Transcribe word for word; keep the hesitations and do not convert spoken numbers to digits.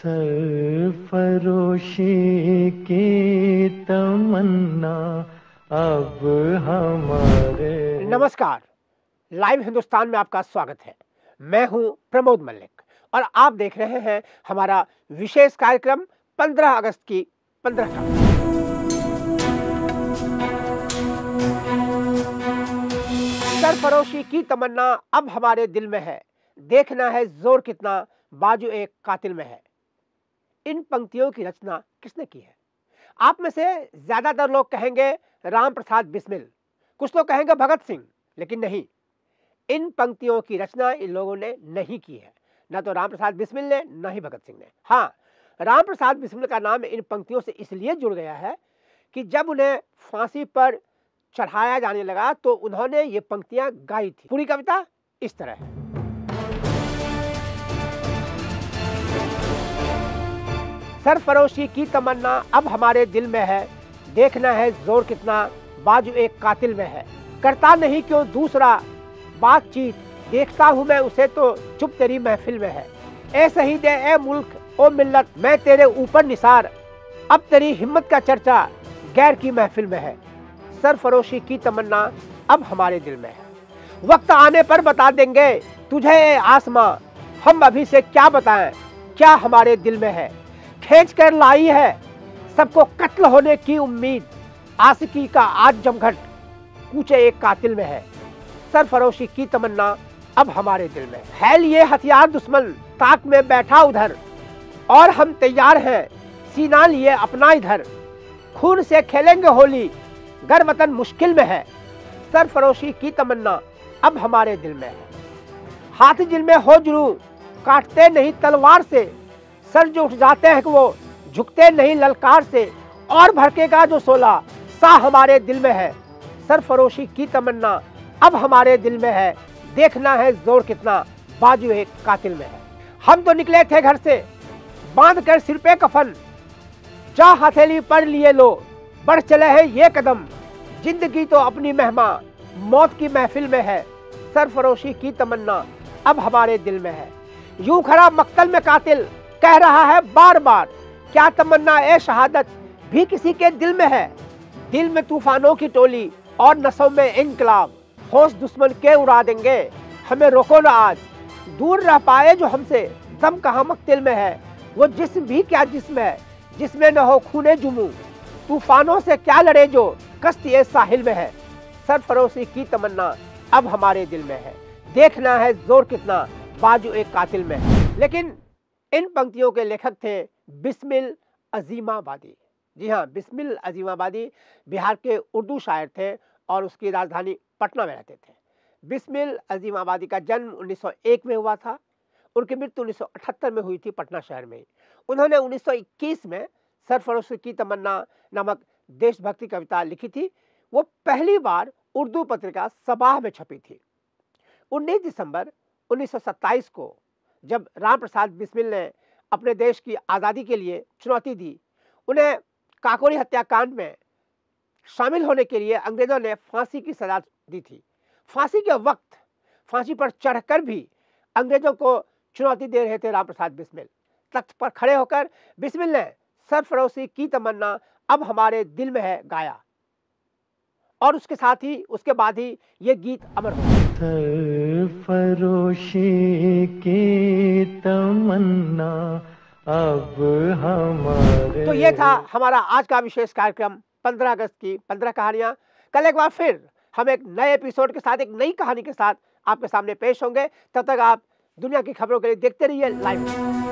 सरफरोशी की तमन्ना अब हमारे। नमस्कार, लाइव हिंदुस्तान में आपका स्वागत है। मैं हूं प्रमोद मल्लिक और आप देख रहे हैं हमारा विशेष कार्यक्रम पंद्रह अगस्त की पंद्रह तारीख। सरफरोशी की तमन्ना अब हमारे दिल में है, देखना है जोर कितना बाजू एक कातिल में है। इन पंक्तियों की रचना किसने की है? आप में से ज्यादातर लोग कहेंगे राम प्रसाद बिस्मिल, कुछ लोग कहेंगे भगत सिंह, लेकिन नहीं, इन पंक्तियों की रचना इन लोगों ने नहीं की है। ना तो राम प्रसाद बिस्मिल ने, ना ही भगत सिंह ने। हाँ, राम प्रसाद बिस्मिल का नाम इन पंक्तियों से इसलिए जुड़ गया है कि जब उन्हें फांसी पर चढ़ाया जाने लगा तो उन्होंने ये पंक्तियां गाई थी। पूरी कविता इस तरह है। सरफरोशी की तमन्ना अब हमारे दिल में है, देखना है जोर कितना बाजू एक कातिल में है। करता नहीं क्यों दूसरा बातचीत, देखता हूँ मैं उसे तो चुप तेरी महफिल में है। ए शहीद ए मुल्क ओ मिल्लत, मैं तेरे ऊपर निसार, अब तेरी हिम्मत का चर्चा गैर की महफिल में है। सरफरोशी की तमन्ना अब हमारे दिल में है। वक्त आने पर बता देंगे तुझे आसमां, हम अभी से क्या बताएं क्या हमारे दिल में है। खींच कर लाई है सबको कत्ल होने की उम्मीद, आशिकी का आज जमघट कूचे एक कातिल में है। सरफरोशी की तमन्ना अब हमारे दिल में है। लिए हथियार दुश्मन ताक में बैठा उधर, और हम तैयार हैं सीना लिए अपना इधर। खून से खेलेंगे होली गर वतन मुश्किल में है। सरफरोशी की तमन्ना अब हमारे दिल में है। हाथ जिल में हो जुनूं काटते नहीं तलवार से, सर जो उठ जाते हैं कि वो झुकते नहीं ललकार से। और भड़केगा जो सोला सा हमारे दिल में है। सरफरोशी की तमन्ना अब हमारे दिल में है, देखना है जोर कितना बाजू एक कातिल में है। हम तो निकले थे घर से बांध कर सिर पे कफन, जा हथेली पर लिए लो बढ़ चले हैं ये कदम। जिंदगी तो अपनी मेहमा मौत की महफिल में है। सरफरोशी की तमन्ना अब हमारे दिल में है। यूं खड़ा मक्तल में कातिल कह रहा है बार बार, क्या तमन्ना ए शहादत भी किसी के दिल में है। दिल में तूफानों की टोली और नसों में इनकलाब, होश दुश्मन के उड़ा देंगे हमें रोको ना आज। दूर रह पाए जो हमसे दम कहाँ मक्तिल में है। वो जिस्म भी क्या जिस्म है जिसमें न हो खूने जुमू, तूफानों से क्या लड़े जो कश्ती ए साहिल में है। सरफरोशी की तमन्ना अब हमारे दिल में है, देखना है जोर कितना बाजू एक कातिल में है। लेकिन इन पंक्तियों के लेखक थे बिस्मिल अजीमाबादी। जी हाँ, बिस्मिल अजीमाबादी बिहार के उर्दू शायर थे और उसकी राजधानी पटना में रहते थे। बिस्मिल अजीमाबादी का जन्म उन्नीस सौ एक में हुआ था। उनकी मृत्यु उन्नीस सौ अठहत्तर में हुई थी पटना शहर में। उन्होंने उन्नीस सौ इक्कीस में सरफरोशी की तमन्ना नामक देशभक्ति कविता लिखी थी। वो पहली बार उर्दू पत्रिका सबाह में छपी थी। उन्नीस दिसंबर उन्नीस सौ सत्ताईस को जब राम प्रसाद बिस्मिल ने अपने देश की आज़ादी के लिए चुनौती दी, उन्हें काकोरी हत्याकांड में शामिल होने के लिए अंग्रेजों ने फांसी की सजा दी थी। फांसी के वक्त फांसी पर चढ़कर भी अंग्रेजों को चुनौती दे रहे थे राम प्रसाद बिस्मिल। तख्त पर खड़े होकर बिस्मिल ने सरफरोशी की तमन्ना अब हमारे दिल में है गाया, और उसके साथ ही उसके बाद ही ये गीत अमर हो गया। सरफरोशी की तमन्ना अब हमारे। तो ये था हमारा आज का विशेष कार्यक्रम पंद्रह अगस्त की पंद्रह कहानियां। कल एक बार फिर हम एक नए एपिसोड के साथ, एक नई कहानी के साथ आपके सामने पेश होंगे। तब तक आप दुनिया की खबरों के लिए देखते रहिए लाइव।